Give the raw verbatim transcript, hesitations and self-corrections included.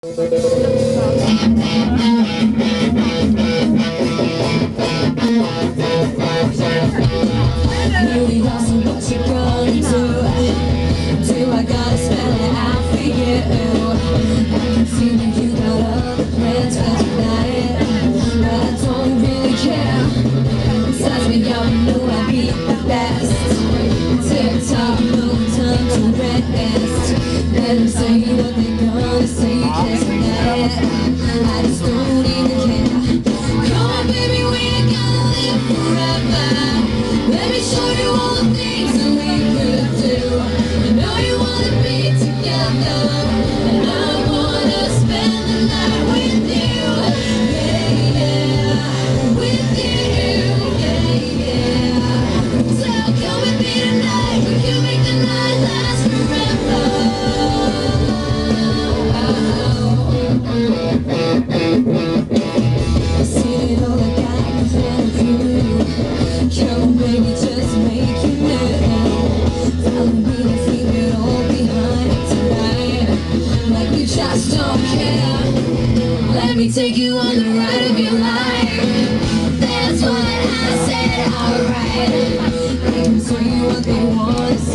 Really awesome, what you gonna do? Do I gotta spell it out for you? I can feel that you got other plans for tonight, but I don't really care. Besides, we all know I be the best. TikTok, no time to rest. Let them say what they gonna say, 'cause tonight I just don't even care. Come on, baby, we ain't gonna live forever. Let me show you all the things that we could do. I know you wanna be together, and I wanna spend the night with you. Yeah, yeah, with you. Yeah, yeah. So come with me tonight. We can make the night last forever. I see it all, I got a plan for you. Come on, baby, just make it now. Follow me, let's leave it all behind tonight. Like we just don't care. Let me take you on the ride of your life. That's what I said, alright. I can tell you what they want to